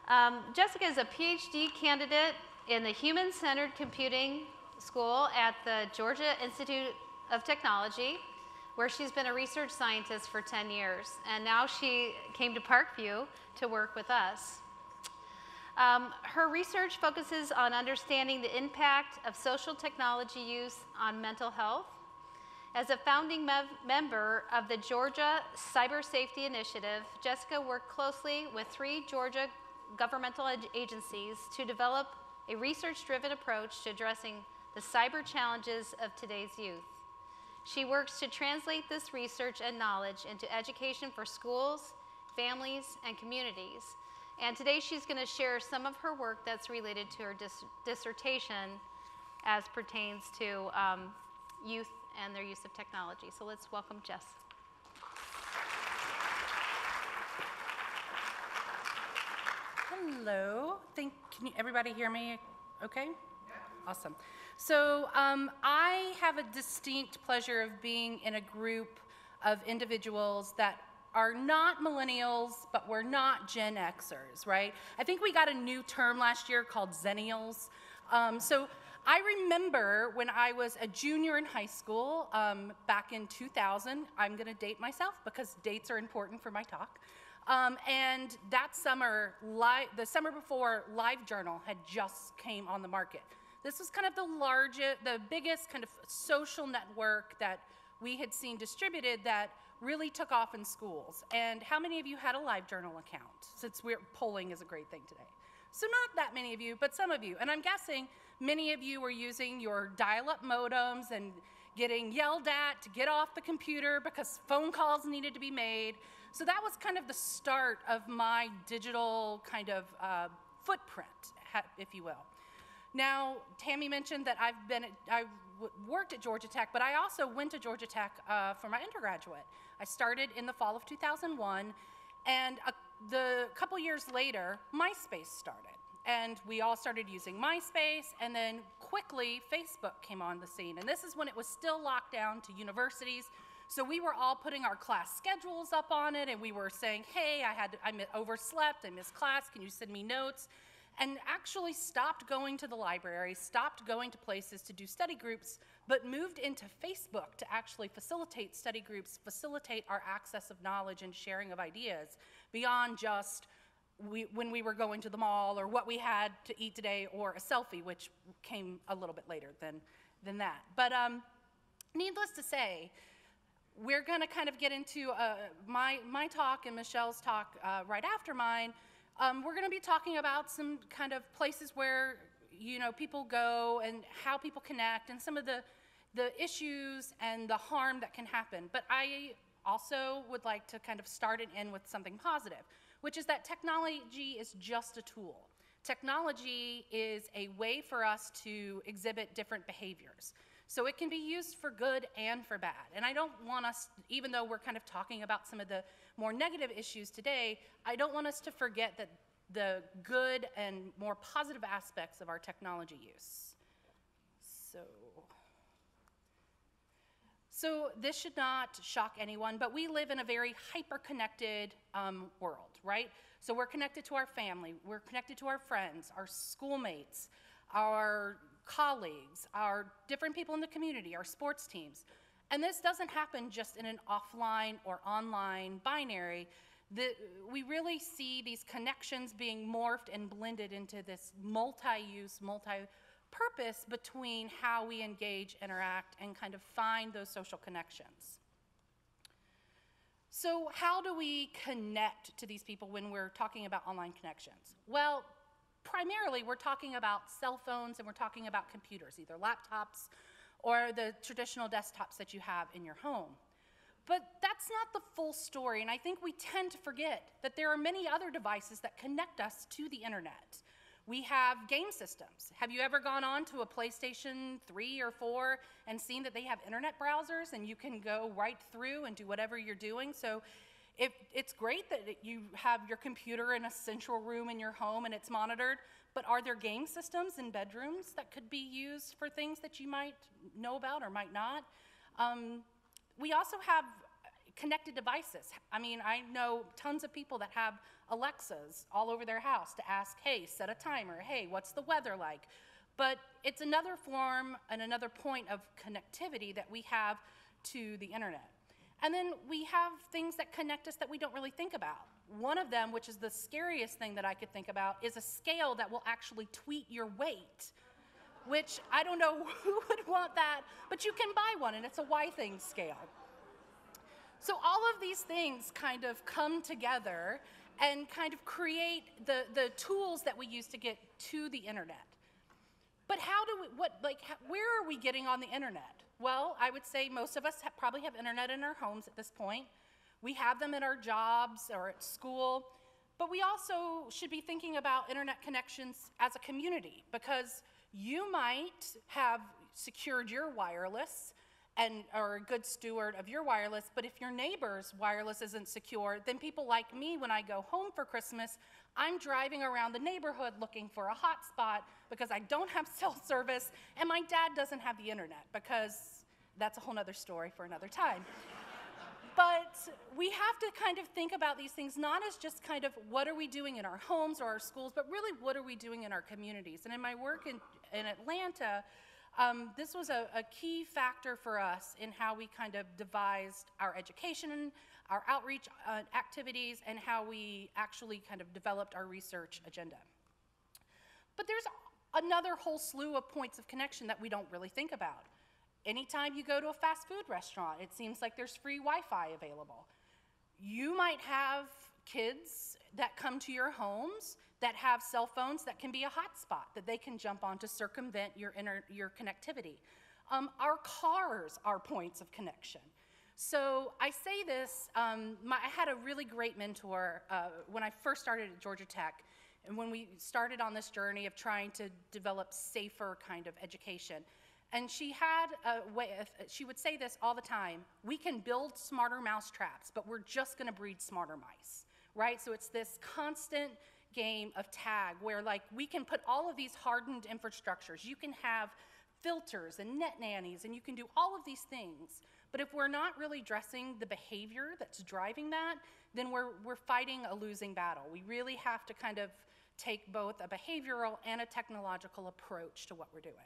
Jessica is a PhD candidate in the Human-Centered Computing School at the Georgia Institute of Technology, where she's been a research scientist for 10 years. And now she came to Parkview to work with us. Her research focuses on understanding the impact of social technology use on mental health. As a founding member of the Georgia Cyber Safety Initiative, Jessica worked closely with 3 Georgia governmental agencies to develop a research-driven approach to addressing the cyber challenges of today's youth. She works to translate this research and knowledge into education for schools, families, and communities. And today she's going to share some of her work that's related to her dissertation as pertains to youth and their use of technology. So let's welcome Jess. Hello. Can everybody hear me okay? Yeah. Awesome. So I have a distinct pleasure of being in a group of individuals that are not millennials, but we're not Gen Xers, right? I think we got a new term last year called Zennials. So I remember when I was a junior in high school back in 2000. I'm going to date myself because dates are important for my talk. And that summer, the summer before, LiveJournal had just came on the market. This was kind of the biggest kind of social network that we had seen distributed that really took off in schools. And how many of you had a LiveJournal account? Since polling is a great thing today. So not that many of you, but some of you. And I'm guessing many of you were using your dial-up modems and getting yelled at to get off the computer because phone calls needed to be made. So that was kind of the start of my digital kind of footprint, if you will. Now, Tammy mentioned that I worked at Georgia Tech, but I also went to Georgia Tech for my undergraduate. I started in the fall of 2001, and the couple years later, MySpace started. And we all started using MySpace, and then quickly Facebook came on the scene. And this is when it was still locked down to universities. So we were all putting our class schedules up on it, and we were saying, hey, I overslept, I missed class, can you send me notes? And actually stopped going to the library, stopped going to places to do study groups, but moved into Facebook to actually facilitate study groups, facilitate our access of knowledge and sharing of ideas beyond just when we were going to the mall or what we had to eat today or a selfie, which came a little bit later than that. But needless to say, we're going to kind of get into my talk and Michelle's talk right after mine. We're going to be talking about some kind of places where people go and how people connect and some of the issues and the harm that can happen. But I also would like to kind of start and end with something positive, which is that technology is just a tool. Technology is a way for us to exhibit different behaviors. So it can be used for good and for bad. And I don't want us, even though we're kind of talking about some of the more negative issues today, I don't want us to forget that the good and more positive aspects of our technology use. So this should not shock anyone, but we live in a very hyper-connected world, right? So we're connected to our family, we're connected to our friends, our schoolmates, our colleagues, our different people in the community, our sports teams. And this doesn't happen just in an offline or online binary. We really see these connections being morphed and blended into this multi-use, multi-purpose between how we engage, interact, and kind of find those social connections. So how do we connect to these people when we're talking about online connections? Well, primarily, we're talking about cell phones and we're talking about computers, either laptops or the traditional desktops that you have in your home. But that's not the full story, and I think we tend to forget that there are many other devices that connect us to the internet. We have game systems. Have you ever gone on to a PlayStation 3 or 4 and seen that they have internet browsers and you can go right through and do whatever you're doing? So it's great that you have your computer in a central room in your home and it's monitored, but are there game systems in bedrooms that could be used for things that you might know about or might not? We also have connected devices. I mean, I know tons of people that have Alexas all over their house to ask, hey, set a timer, hey, what's the weather like? But it's another form and another point of connectivity that we have to the internet. And then we have things that connect us that we don't really think about. One of them, which is the scariest thing that I could think about, is a scale that will actually tweet your weight, which I don't know who would want that, but you can buy one, and it's a Y thing scale. So all of these things kind of come together and kind of create the tools that we use to get to the internet. But how do we, where are we getting on the internet? Well, I would say most of us probably have internet in our homes at this point. We have them at our jobs or at school, but we also should be thinking about internet connections as a community, because you might have secured your wireless and are a good steward of your wireless, but if your neighbor's wireless isn't secure, then people like me, when I go home for Christmas, I'm driving around the neighborhood looking for a hotspot because I don't have cell service, and my dad doesn't have the internet, because that's a whole nother story for another time. But we have to kind of think about these things not as just kind of what are we doing in our homes or our schools, but really what are we doing in our communities. And in my work in Atlanta, this was a key factor for us in how we kind of devised our education, our outreach activities, and how we actually kind of developed our research agenda. But there's another whole slew of points of connection that we don't really think about. Anytime you go to a fast food restaurant, it seems like there's free Wi-Fi available. You might have kids that come to your homes that have cell phones that can be a hotspot that they can jump on to circumvent your connectivity. Our cars are points of connection. So I say this, I had a really great mentor when I first started at Georgia Tech, and when we started on this journey of trying to develop safer kind of education. And she had a way, she would say this all the time: we can build smarter mousetraps, but we're just gonna breed smarter mice, right? So it's this constant game of tag where like we can put all of these hardened infrastructures, you can have filters and net nannies, and you can do all of these things. But if we're not really addressing the behavior that's driving that, then we're fighting a losing battle. We really have to kind of take both a behavioral and a technological approach to what we're doing.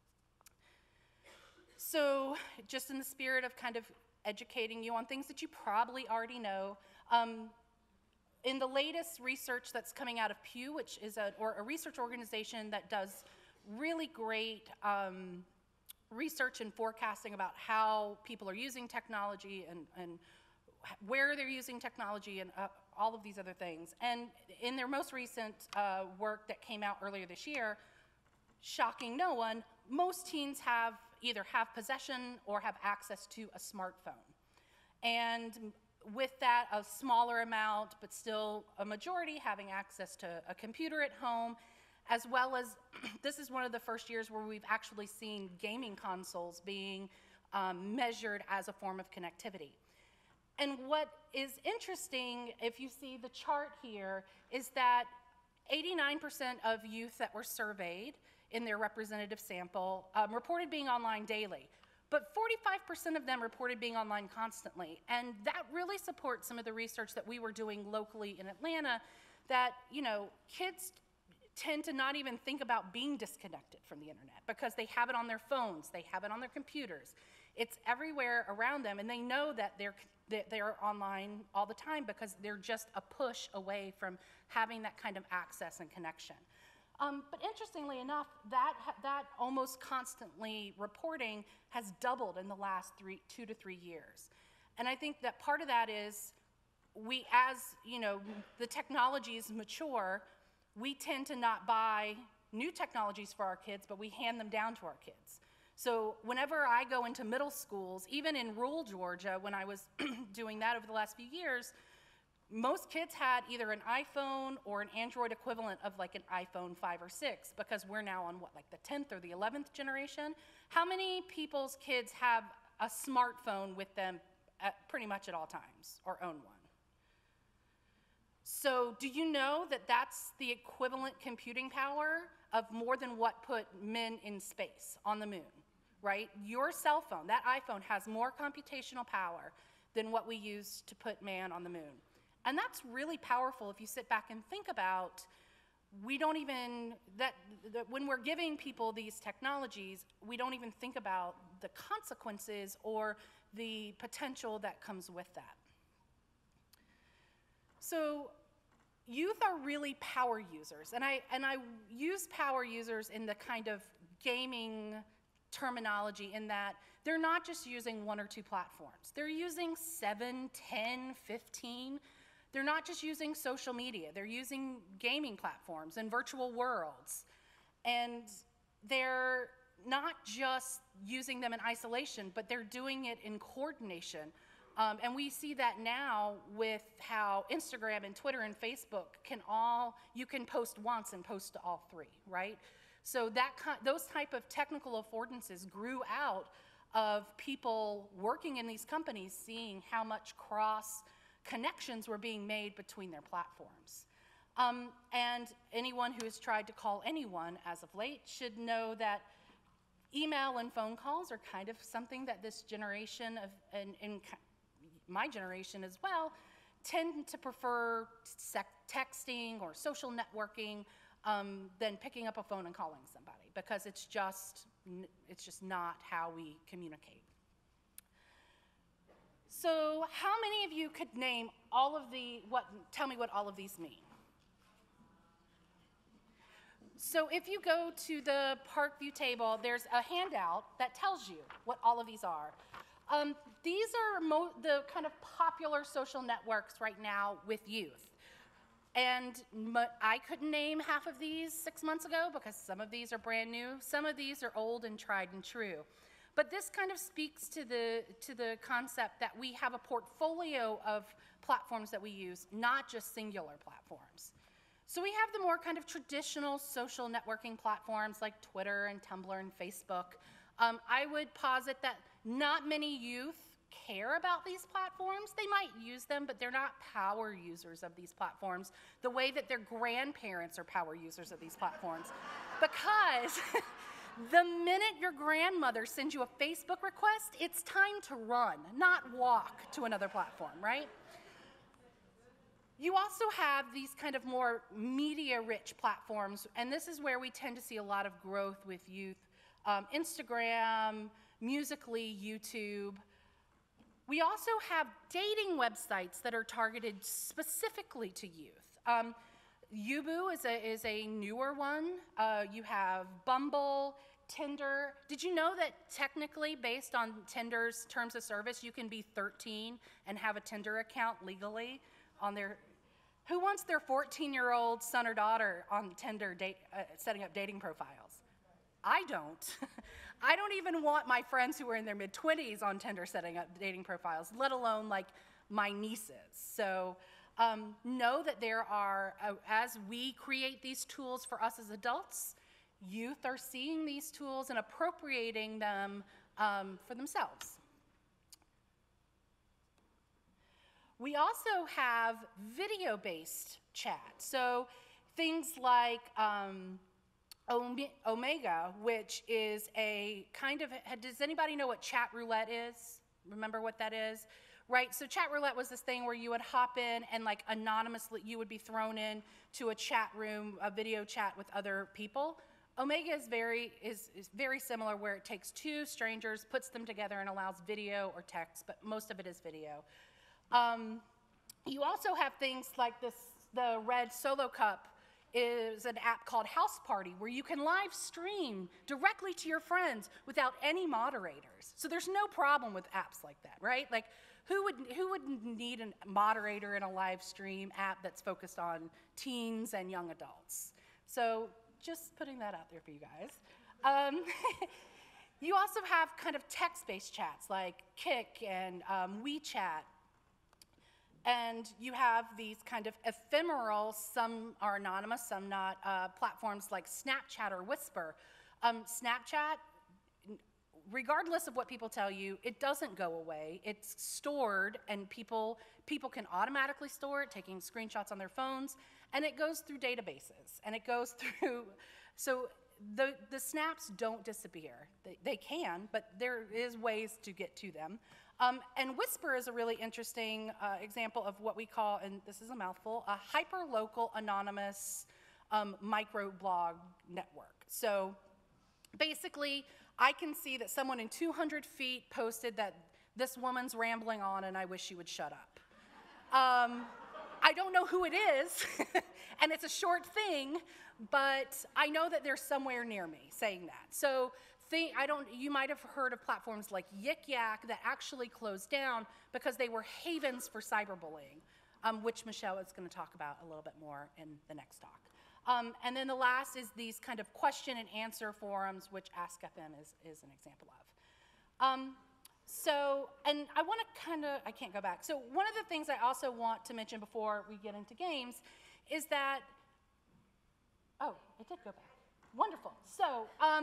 So just in the spirit of kind of educating you on things that you probably already know, in the latest research that's coming out of Pew, which is a research organization that does really great research and forecasting about how people are using technology and where they're using technology and all of these other things. And in their most recent work that came out earlier this year, shocking no one, most teens either have possession or have access to a smartphone. And with that, a smaller amount, but still a majority having access to a computer at home, as well as this is one of the first years where we've actually seen gaming consoles being measured as a form of connectivity. And what is interesting, if you see the chart here, is that 89% of youth that were surveyed in their representative sample reported being online daily, but 45% of them reported being online constantly. And that really supports some of the research that we were doing locally in Atlanta, that, you know, kids tend to not even think about being disconnected from the internet because they have it on their phones, they have it on their computers. It's everywhere around them, and they know that they're online all the time because they're just a push away from having that kind of access and connection. But interestingly enough, that almost constantly reporting has doubled in the last 2 to 3 years. And I think that part of that is as you know, the technologies mature, we tend to not buy new technologies for our kids, but we hand them down to our kids. So whenever I go into middle schools, even in rural Georgia, when I was doing that over the last few years, most kids had either an iPhone or an Android equivalent of like an iPhone 5 or 6, because we're now on what, like the 10th or the 11th generation? How many people's kids have a smartphone with them pretty much at all times, or own one? So do you know that that's the equivalent computing power of more than what put men in space on the moon, right? Your cell phone, that iPhone, has more computational power than what we use to put man on the moon. And that's really powerful if you sit back and think about, we don't even, that when we're giving people these technologies, we don't even think about the consequences or the potential that comes with that. So youth are really power users, and I use power users in the kind of gaming terminology in that they're not just using 1 or 2 platforms. They're using 7, 10, 15. They're not just using social media. They're using gaming platforms and virtual worlds. And they're not just using them in isolation, but they're doing it in coordination. And we see that now with how Instagram and Twitter and Facebook you can post once and post to all 3, right? So those type of technical affordances grew out of people working in these companies, seeing how much cross connections were being made between their platforms. And anyone who has tried to call anyone as of late should know that email and phone calls are kind of something that this generation and my generation as well, tend to prefer texting or social networking than picking up a phone and calling somebody, because it's just not how we communicate. So how many of you could name tell me what all of these mean? So if you go to the Parkview table, there's a handout that tells you what all of these are. These are the kind of popular social networks right now with youth. And I couldn't name half of these 6 months ago because some of these are brand new. Some of these are old and tried and true. But this kind of speaks to the concept that we have a portfolio of platforms that we use, not just singular platforms. So we have the more kind of traditional social networking platforms like Twitter and Tumblr and Facebook. I would posit that not many youth care about these platforms. They might use them, but they're not power users of these platforms the way that their grandparents are power users of these platforms. Because the minute your grandmother sends you a Facebook request, it's time to run, not walk to another platform, right? You also have these kind of more media-rich platforms, and this is where we tend to see a lot of growth with youth. Instagram, Musical.ly, YouTube. We also have dating websites that are targeted specifically to youth. Yubu is a newer one. You have Bumble, Tinder. Did you know that technically, based on Tinder's terms of service, you can be 13 and have a Tinder account legally on their... Who wants their 14-year-old son or daughter on Tinder setting up dating profiles? I don't. I don't even want my friends who are in their mid-20s on Tinder setting up dating profiles, let alone like my nieces. So know that there are, as we create these tools for us as adults, youth are seeing these tools and appropriating them for themselves. We also have video-based chat. So things like Omega, which is a kind of, does anybody know what chat roulette is? Remember what that is? Right, so chat roulette was this thing where you would hop in and like anonymously, you would be thrown in to a chat room, a video chat with other people. Omega is very similar, where it takes 2 strangers, puts them together and allows video or text, but most of it is video. You also have things like the Red Solo Cup is an app called House Party, where you can live stream directly to your friends without any moderators. So there's no problem with apps like that, right? Like, who would need a moderator in a live stream app that's focused on teens and young adults? So just putting that out there for you guys. You also have kind of text-based chats like Kik and WeChat. And you have these kind of ephemeral, some are anonymous, some not, platforms like Snapchat or Whisper. Snapchat, regardless of what people tell you, it doesn't go away. It's stored, and people can automatically store it, taking screenshots on their phones, and it goes through databases, and it goes through, so the snaps don't disappear. They can, but there is ways to get to them. And Whisper is a really interesting example of what we call, and this is a mouthful, a hyperlocal anonymous microblog network. So basically, I can see that someone in 200 feet posted that this woman's rambling on and I wish she would shut up. I don't know who it is, and it's a short thing, but I know that they're somewhere near me saying that. So you might have heard of platforms like Yik Yak that actually closed down because they were havens for cyberbullying, which Michelle is going to talk about a little bit more in the next talk. And then the last is these kind of question and answer forums, which AskFM is an example of. And I want to I can't go back. So one of the things I also want to mention before we get into games is that, oh, it did go back. Wonderful. So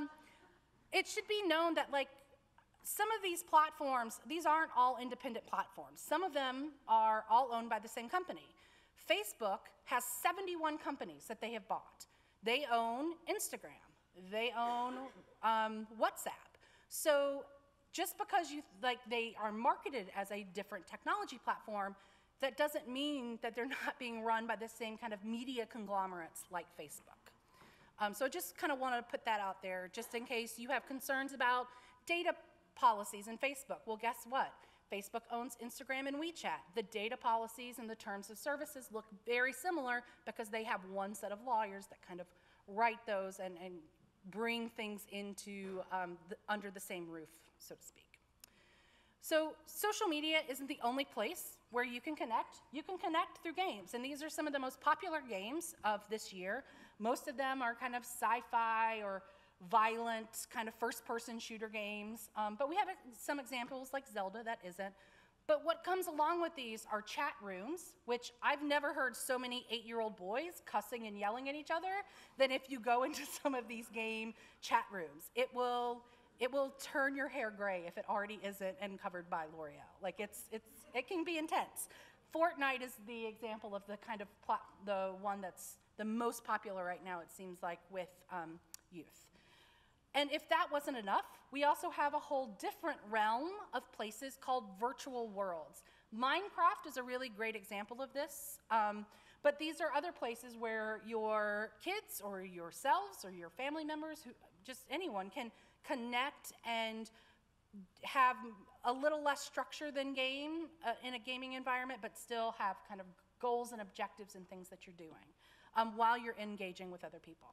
it should be known that like some of these platforms, these aren't all independent platforms. Some of them are all owned by the same company. Facebook has 71 companies that they have bought. They own Instagram. They own WhatsApp. So just because they are marketed as a different technology platform, that doesn't mean that they're not being run by the same kind of media conglomerates like Facebook. So just kind of want to put that out there just in case you have concerns about data policies in Facebook. Well, guess what? Facebook owns Instagram and WeChat. The data policies and the terms of services look very similar because they have one set of lawyers that kind of write those and bring things into under the same roof, so to speak. So social media isn't the only place where you can connect. You can connect through games, and these are some of the most popular games of this year. Most of them are kind of sci-fi or violent kind of first-person shooter games, but we have some examples like Zelda that isn't. But what comes along with these are chat rooms, which I've never heard so many 8-year-old boys cussing and yelling at each other than if you go into some of these game chat rooms. It will turn your hair gray if it already isn't and covered by L'Oreal. Like it can be intense. Fortnite is the example of the kind of the one that's the most popular right now, it seems like, with youth. And if that wasn't enough, we also have a whole different realm of places called virtual worlds. Minecraft is a really great example of this, but these are other places where your kids or yourselves or your family members, just anyone, can connect and have a little less structure than game in a gaming environment, but still have kind of goals and objectives and things that you're doing while you're engaging with other people.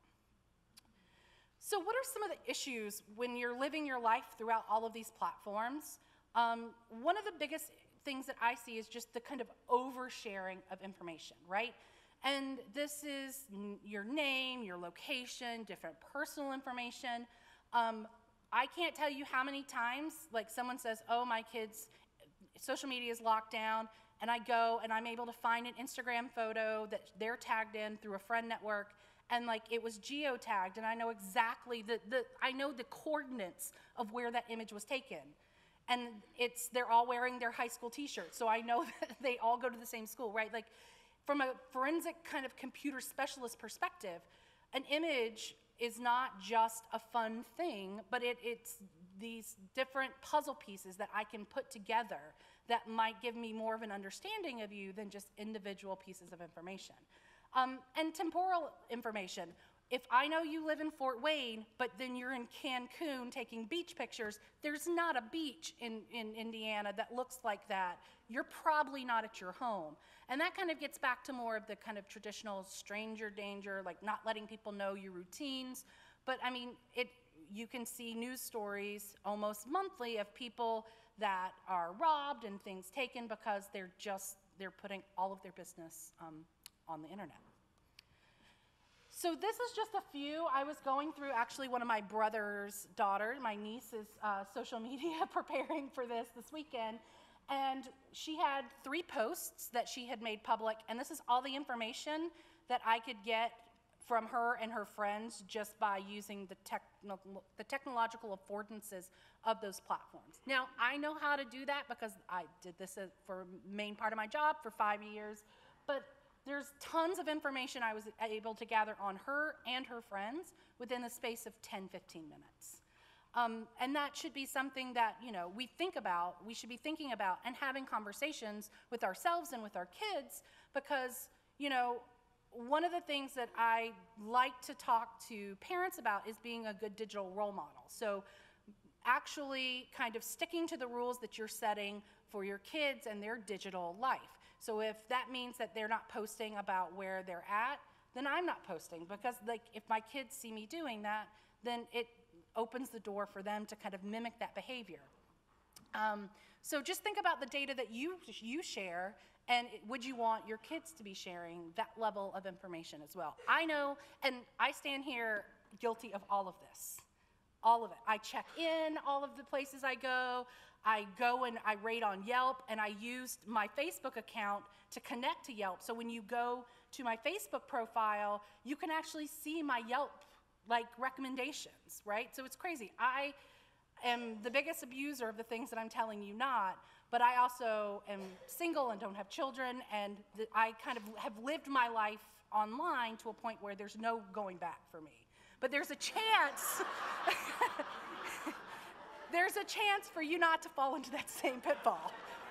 So what are some of the issues when you're living your life throughout all of these platforms? One of the biggest things that I see is just the kind of oversharing of information, right? And this is your name, your location, different personal information. I can't tell you how many times, like someone says, oh, my kid's social media is locked down, and I go and I'm able to find an Instagram photo that they're tagged in through a friend network, and like it was geotagged, and I know exactly I know the coordinates of where that image was taken. And they're all wearing their high school t-shirts, so I know that they all go to the same school, right? Like from a forensic kind of computer specialist perspective, an image is not just a fun thing, but it's these different puzzle pieces that I can put together that might give me more of an understanding of you than just individual pieces of information. And temporal information. If I know you live in Fort Wayne, but then you're in Cancun taking beach pictures, there's not a beach in Indiana that looks like that. You're probably not at your home. And that kind of gets back to more of the kind of traditional stranger danger, like not letting people know your routines. But I mean, you can see news stories almost monthly of people that are robbed and things taken because they're putting all of their business on the internet. So this is just a few. I was going through actually one of my brother's daughters, my niece's social media preparing for this weekend, and she had 3 posts that she had made public, and this is all the information that I could get from her and her friends just by using the technological affordances of those platforms. Now, I know how to do that because I did this for main part of my job for 5 years, but there's tons of information I was able to gather on her and her friends within the space of 10, 15 minutes. And that should be something that, we think about, we should be thinking about and having conversations with ourselves and with our kids because, one of the things that I like to talk to parents about is being a good digital role model. So actually kind of sticking to the rules that you're setting for your kids and their digital life. So if that means that they're not posting about where they're at, then I'm not posting because if my kids see me doing that, then it opens the door for them to kind of mimic that behavior. So just think about the data that you share, and would you want your kids to be sharing that level of information as well? I know, and I stand here guilty of all of this. All of it. I check in all of the places I go and I rate on Yelp, and I used my Facebook account to connect to Yelp. So when you go to my Facebook profile, you can actually see my Yelp recommendations, right? So it's crazy. I am the biggest abuser of the things that I'm telling you not, but I also am single and don't have children, and I kind of have lived my life online to a point where there's no going back for me. But there's a chance, there's a chance for you not to fall into that same pitfall.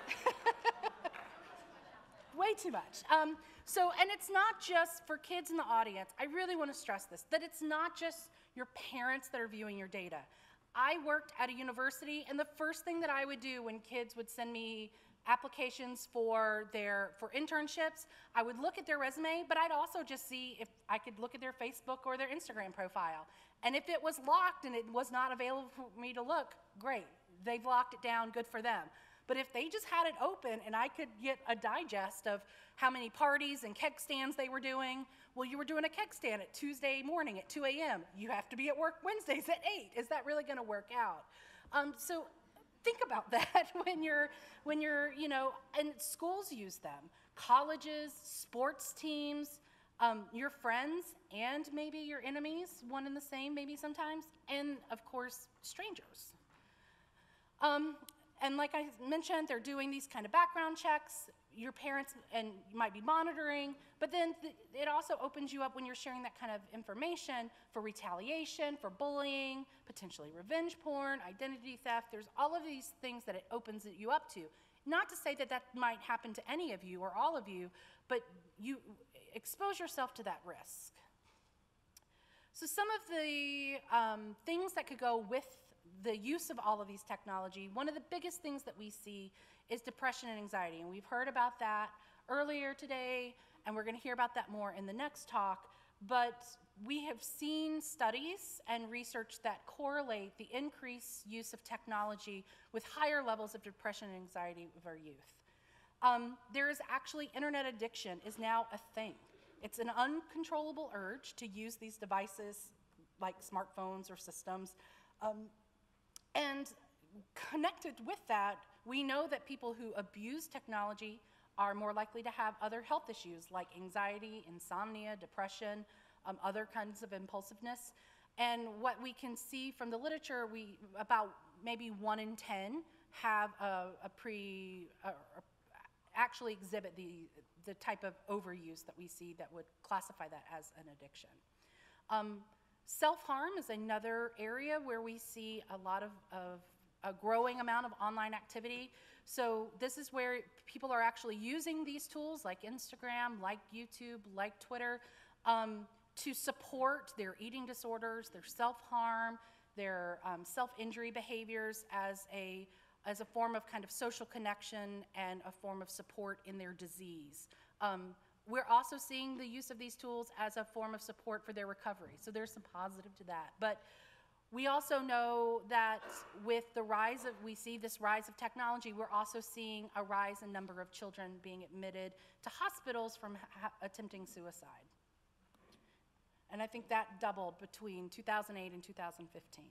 Way too much. And it's not just for kids in the audience. I really want to stress this, that it's not just your parents that are viewing your data. I worked at a university, and the first thing that I would do when kids would send me applications for internships, I would look at their resume, but I'd also just see if I could look at their Facebook or their Instagram profile. And if it was locked and it was not available for me to look, great. They've locked it down, good for them. But if they just had it open and I could get a digest of how many parties and keg stands they were doing, well, you were doing a keg stand at Tuesday morning at 2 a.m. You have to be at work Wednesdays at 8. Is that really going to work out? So think about that when you're, and schools use them. Colleges, sports teams, your friends, and maybe your enemies, one and the same maybe sometimes, and of course, strangers. And like I mentioned, they're doing these kind of background checks. Your parents and you might be monitoring, but then it also opens you up when you're sharing that kind of information for retaliation, for bullying, potentially revenge porn, identity theft. There's all of these things that it opens you up to. Not to say that that might happen to any of you or all of you, but you expose yourself to that risk. So some of the things that could go with the use of all of these technology, one of the biggest things that we see is depression and anxiety. And we've heard about that earlier today, and we're going to hear about that more in the next talk. But we have seen studies and research that correlate the increased use of technology with higher levels of depression and anxiety of our youth. There is actually internet addiction is now a thing. It's an uncontrollable urge to use these devices like smartphones or systems. And connected with that, we know that people who abuse technology are more likely to have other health issues like anxiety, insomnia, depression, other kinds of impulsiveness. And what we can see from the literature, about maybe 1 in 10 have actually exhibit the type of overuse that we see that would classify that as an addiction. Self-harm is another area where we see a lot of a growing amount of online activity. So this is where people are actually using these tools like Instagram, like YouTube, like Twitter, to support their eating disorders, their self-harm, their self-injury behaviors as a form of kind of social connection and a form of support in their disease. We're also seeing the use of these tools as a form of support for their recovery. So there's some positive to that. But we also know that with the we see this rise of technology, we're also seeing a rise in number of children being admitted to hospitals from attempting suicide. And I think that doubled between 2008 and 2015.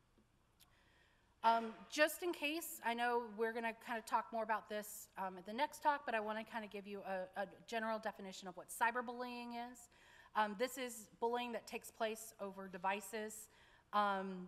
Just in case, I know we're going to kind of talk more about this at the next talk, but I want to kind of give you a general definition of what cyberbullying is. This is bullying that takes place over devices, and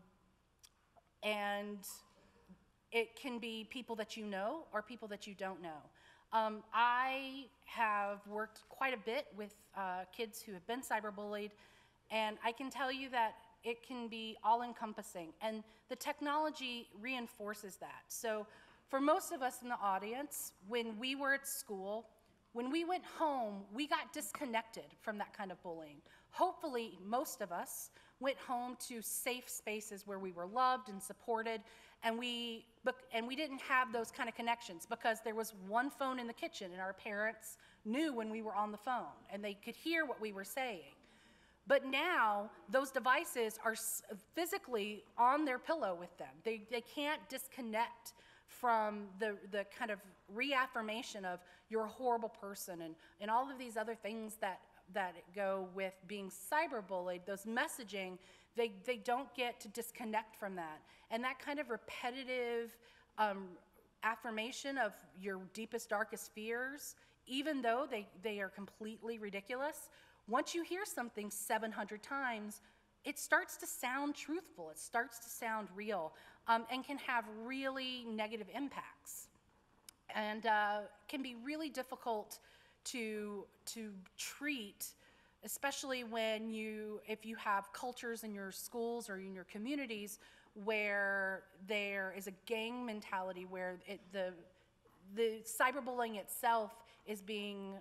it can be people that you know or people that you don't know. I have worked quite a bit with kids who have been cyberbullied, and I can tell you that it can be all-encompassing, and the technology reinforces that. So for most of us in the audience, when we were at school, when we went home, we got disconnected from that kind of bullying. Hopefully, most of us went home to safe spaces where we were loved and supported, and we didn't have those kind of connections because there was one phone in the kitchen, and our parents knew when we were on the phone, and they could hear what we were saying. But now, those devices are physically on their pillow with them. They can't disconnect from the kind of reaffirmation of you're a horrible person and all of these other things that go with being cyberbullied, those messaging, they don't get to disconnect from that. And that kind of repetitive affirmation of your deepest, darkest fears, even though they are completely ridiculous, once you hear something 700 times, it starts to sound truthful, it starts to sound real, and can have really negative impacts. And can be really difficult to treat, especially if you have cultures in your schools or in your communities where there is a gang mentality, where the cyberbullying itself is being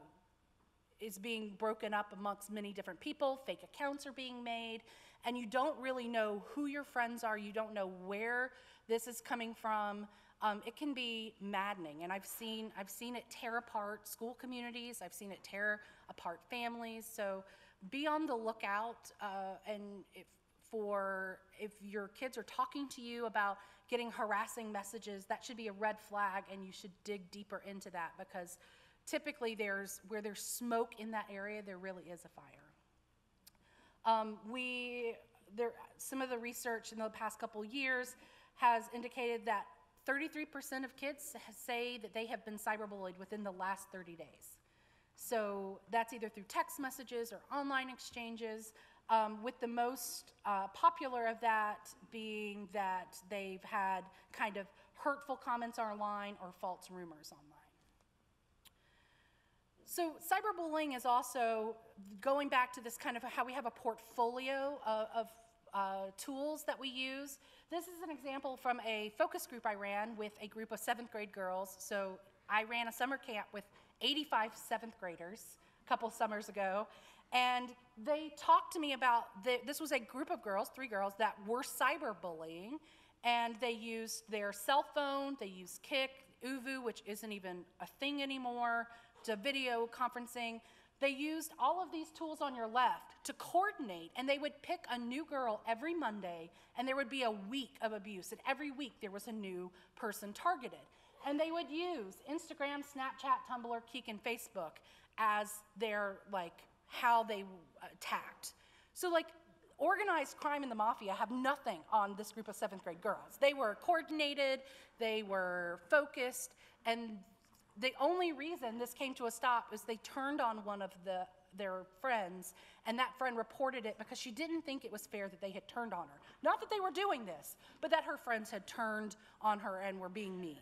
broken up amongst many different people, fake accounts are being made, and you don't really know who your friends are, you don't know where this is coming from. It can be maddening, and I've seen it tear apart school communities, I've seen it tear apart families, so be on the lookout, and if your kids are talking to you about getting harassing messages, that should be a red flag, and you should dig deeper into that, because typically where there's smoke in that area, there really is a fire. Some of the research in the past couple years has indicated that 33% of kids say that they have been cyberbullied within the last 30 days. So that's either through text messages or online exchanges, with the most popular of that being that they've had kind of hurtful comments online or false rumors online. So cyberbullying is also going back to this kind of how we have a portfolio of tools that we use. This is an example from a focus group I ran with a group of 7th grade girls. So I ran a summer camp with 85 7th graders a couple summers ago, and they talked to me about, this was a group of girls, 3 girls, that were cyberbullying, and they used their cell phone, they used Kik, Uvu, which isn't even a thing anymore, to video conferencing. They used all of these tools on your left to coordinate, and they would pick a new girl every Monday, and there would be a week of abuse, and every week there was a new person targeted. And they would use Instagram, Snapchat, Tumblr, Kik, and Facebook as their, how they attacked. So, organized crime and the mafia have nothing on this group of 7th grade girls. They were coordinated, they were focused, and the only reason this came to a stop is they turned on one of their friends, and that friend reported it because she didn't think it was fair that they had turned on her. Not that they were doing this, but that her friends had turned on her and were being mean.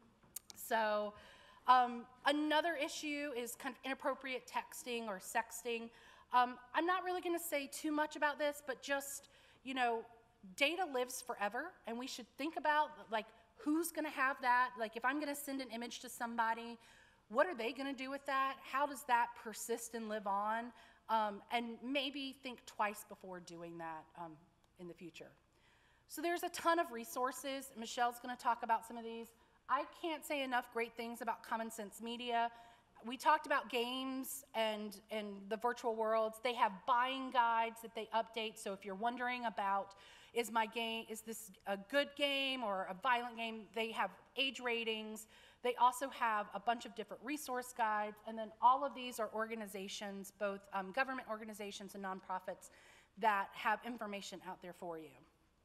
So another issue is kind of inappropriate texting or sexting. I'm not really going to say too much about this, but just, data lives forever, and we should think about, who's going to have that? If I'm going to send an image to somebody, what are they going to do with that? How does that persist and live on? And maybe think twice before doing that in the future. So there's a ton of resources. Michelle's going to talk about some of these. I can't say enough great things about Common Sense Media. We talked about games and the virtual worlds. They have buying guides that they update. So if you're wondering about, is this a good game or a violent game, they have age ratings. They also have a bunch of different resource guides. And then all of these are organizations, both government organizations and nonprofits, that have information out there for you.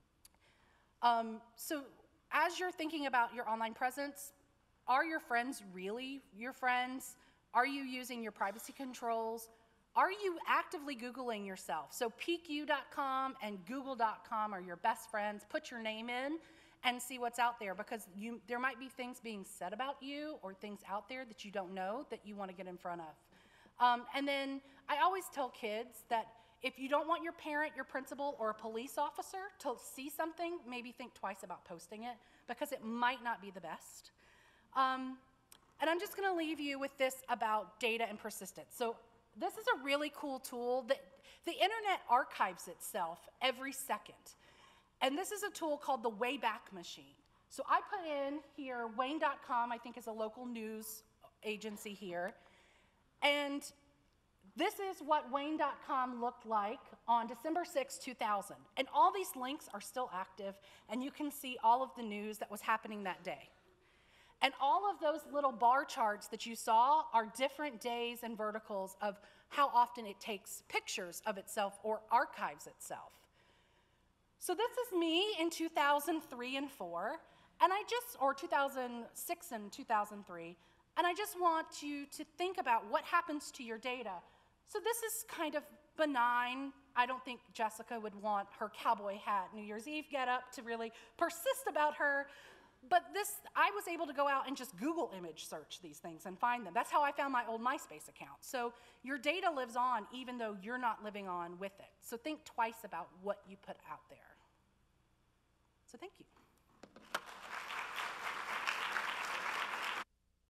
So as you're thinking about your online presence, are your friends really your friends? Are you using your privacy controls? Are you actively Googling yourself? So peekyou.com and google.com are your best friends. Put your name in and see what's out there, because there might be things being said about you or things out there that you don't know that you want to get in front of. And then I always tell kids that if you don't want your parent, your principal, or a police officer to see something, maybe think twice about posting it, because it might not be the best. And I'm just gonna leave you with this about data and persistence. So this is a really cool tool that the internet archives itself every second. And this is a tool called the Wayback Machine. So I put in here, Wayne.com, I think is a local news agency here. And this is what Wayne.com looked like on December 6, 2000. And all these links are still active, and you can see all of the news that was happening that day. And all of those little bar charts that you saw are different days and verticals of how often it takes pictures of itself or archives itself. So this is me in 2003 and 4, and or 2006 and 2003, and I just want you to think about what happens to your data. So this is kind of benign. I don't think Jessica would want her cowboy hat New Year's Eve getup to really persist about her, but I was able to go out and just Google image search these things and find them. That's how I found my old MySpace account. So your data lives on even though you're not living on with it. So think twice about what you put out there. So thank you.